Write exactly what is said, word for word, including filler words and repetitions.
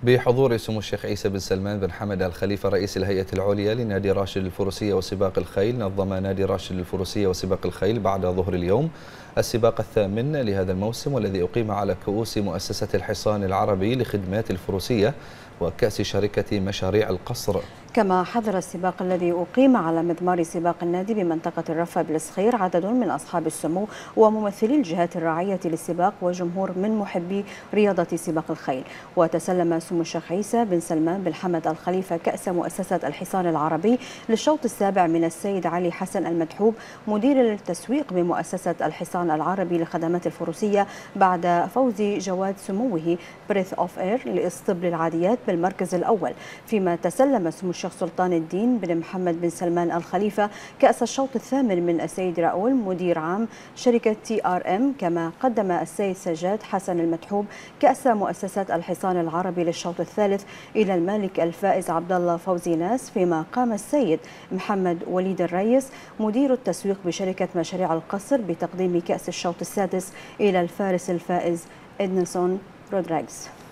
بحضور سمو الشيخ عيسى بن سلمان بن حمد آل خليفة رئيس الهيئة العليا لنادي راشد للفروسية وسباق الخيل، نظم نادي راشد للفروسية وسباق الخيل بعد ظهر اليوم السباق الثامن لهذا الموسم، والذي أقيم على كؤوس مؤسسة الحصان العربي لخدمات الفروسية وكأس شركة مشاريع القصر. كما حضر السباق الذي أقيم على مضمار سباق النادي بمنطقة الرفة بالصخير عدد من أصحاب السمو وممثلي الجهات الراعية للسباق وجمهور من محبي رياضة سباق الخيل. وتسلم سمو الشيخ عيسى بن سلمان بن حمد آل خليفة كأس مؤسسة الحصان العربي للشوط السابع من السيد علي حسن المدحوب مدير التسويق بمؤسسة الحصان العربي لخدمات الفروسية، بعد فوز جواد سموه بريث أوف إير لإسطبل العاديات بالمركز الأول. فيما تسلم سمو الشيخ سلطان الدين بن محمد بن سلمان آل خليفة كأس الشوط الثامن من السيد راؤول مدير عام شركة تي آر إم. كما قدم السيد سجاد حسن المدحوب كأس مؤسسة الحصان العربي للشوط الثالث إلى المالك الفائز عبد الله فوزي ناس. فيما قام السيد محمد وليد الريس مدير التسويق بشركة مشاريع القصر بتقديم كأس الشوط السادس إلى الفارس الفائز إدنسون رودريغز.